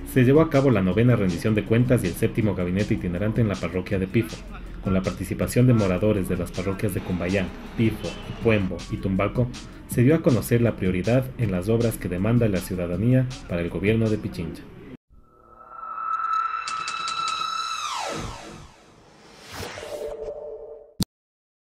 Se llevó a cabo la novena rendición de cuentas y el séptimo gabinete itinerante en la parroquia de Pifo, con la participación de moradores de las parroquias de Cumbayá, Pifo, Ipuembo y Tumbaco. Se dio a conocer la prioridad en las obras que demanda la ciudadanía para el gobierno de Pichincha.